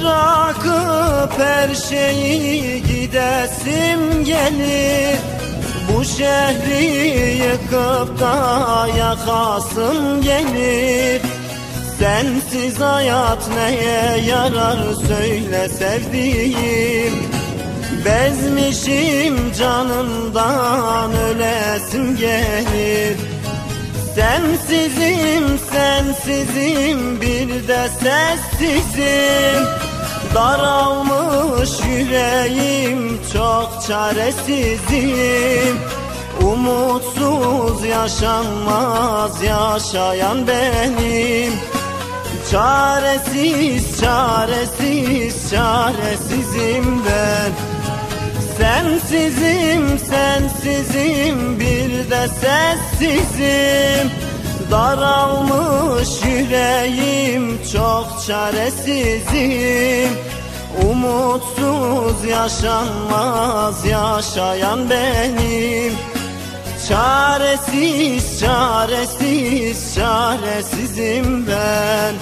Bırakıp her şeyi gidesim gelir. Bu şehri yıkıp da yakasım gelir. Sensiz hayat neye yarar söyle sevdiğim. Bezmişim canımdan ölesim gelir. Sensizim, sensizim, bir de sessizim. Daralmış yüreğim, çok çaresizim. Umutsuz yaşanmaz, yaşayan benim. Çaresiz, çaresiz, çaresizim ben. Sensizim, sensizim, bir de sessizim. Daralmış yüreğim, çok çaresizim. Umutsuz yaşanmaz, yaşayan benim. Çaresiz, çaresiz, çaresizim ben.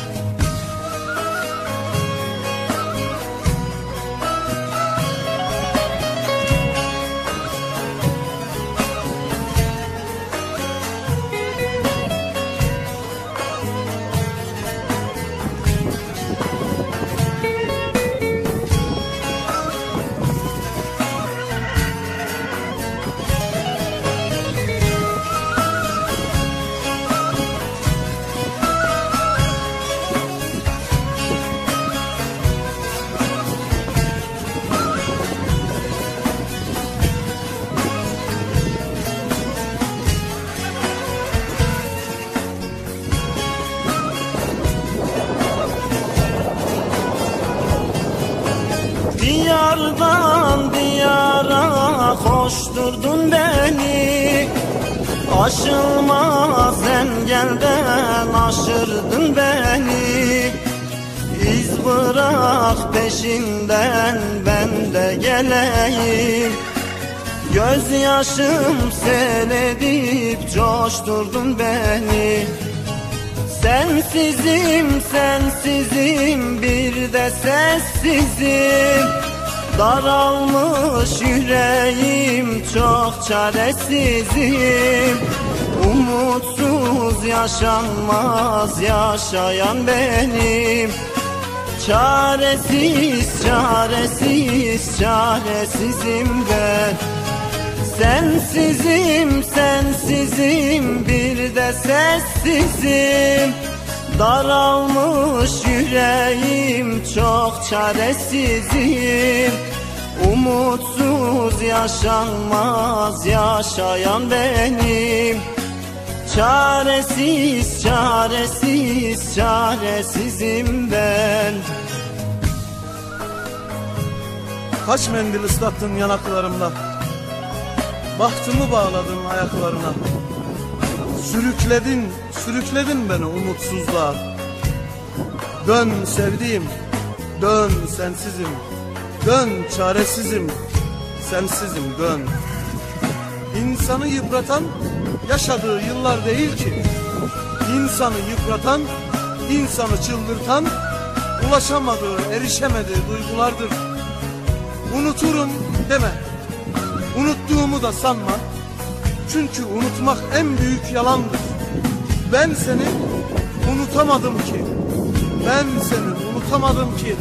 Diyardan diyara koşturdun beni. Aşılmaz engelden aşırdın beni. İz bırak peşinden ben de geleyim. Gözyaşım sel edip coşturdun beni. Sensizim, sensizim, bir de sessizim. Daralmış yüreğim, çok çaresizim. Umutsuz yaşanmaz, yaşayan benim. Çaresiz, çaresiz, çaresizim ben. Sensizim, sensizim, bir de sessizim. Daralmış yüreğim, çok çaresizim. Umutsuz yaşanmaz, yaşayan benim. Çaresiz, çaresiz, çaresizim ben. Kaç mendil ıslattın yanaklarımla, bahtımı bağladın ayaklarına. Sürükledin, sürükledin beni umutsuzluğa. Dön sevdiğim, dön sensizim. Dön çaresizim, sensizim dön. İnsanı yıpratan yaşadığı yıllar değil ki. İnsanı yıpratan, insanı çıldırtan, ulaşamadığı, erişemediği duygulardır. Unuturum deme, unuttuğumu da sanma. Çünkü unutmak en büyük yalandır. Ben seni unutamadım ki. Ben seni unutamadım ki.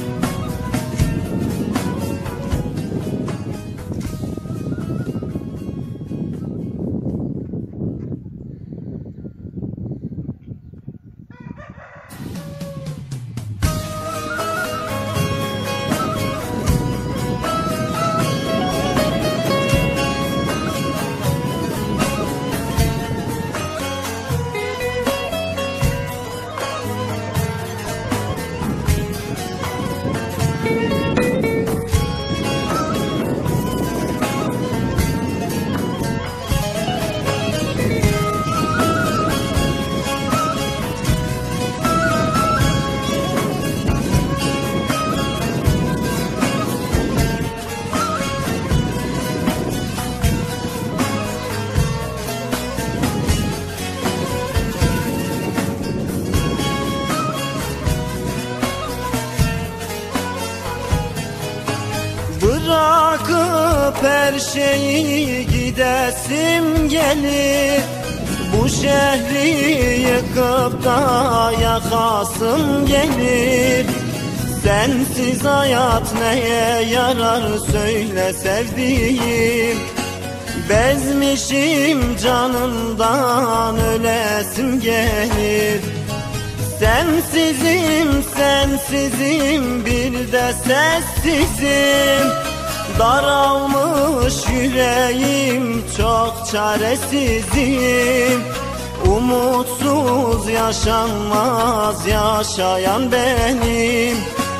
her şeyi gidesim gelir. Bu şehri yıkıp da yakasım gelir. Sensiz hayat neye yarar söyle sevdiğim. Bezmişim canımdan ölesim gelir. Sensizim, sensizim, bir de sessizim. Daralmış yüreğim, çok çaresizim. Umutsuz yaşanmaz, yaşayan benim.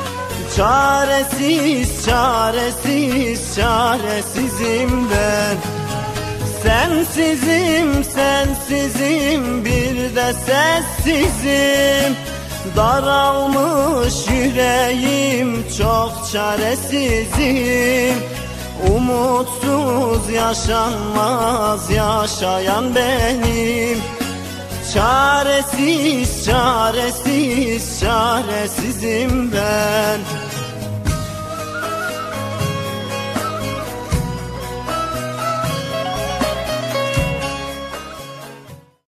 Çaresiz, çaresiz, çaresizim ben. Sensizim, sensizim, bir de sessizim. Daralmış yüreğim, çok çaresizim. Umutsuz yaşanmaz, yaşayan benim. Çaresiz, çaresiz, çaresizim ben.